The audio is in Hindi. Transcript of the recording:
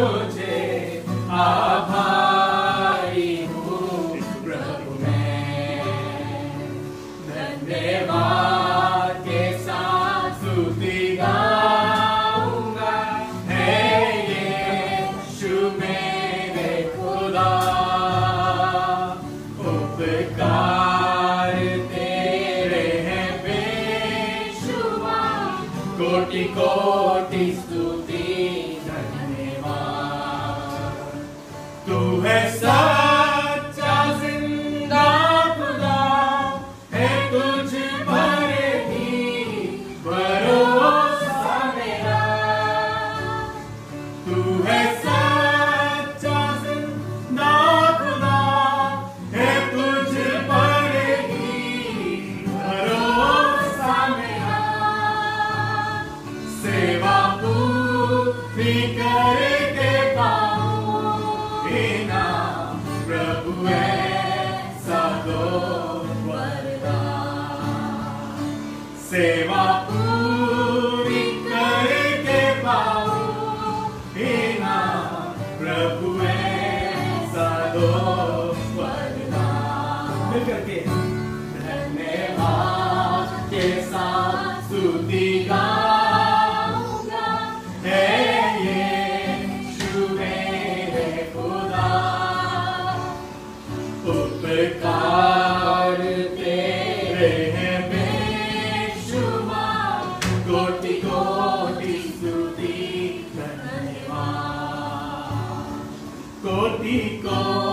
तुझे आभारी हूँ प्रभु मैं। धन्यवाद के साथ स्तुति गाऊंगा, है यीशु मेरे खुदा। उपकार तेरे हैं बेशुमार, कोटि कोटि स्तुति धन्यवाद। तू है सच्चा जिंदा खुदा, है तुझ पर ही भरोसा मेरा। तू है सच्चा जिंदा खुदा, है तुझ पर ही भरोसा मेरा। सेवा पूरी करके पाऊं इनाम प्रभु ऐसा दो वरदान। सेवा पूरी करके पाऊं इनाम प्रभु ऐसा दो वरदान। मिल करके धन्यवाद के साथ स्तुति गाऊंगा, है यीशु मेरे खुदा। उपकार तेरे हैं बेशुमार, कोटि कोटि स्तुति धन्यवाद। कोटि कोटि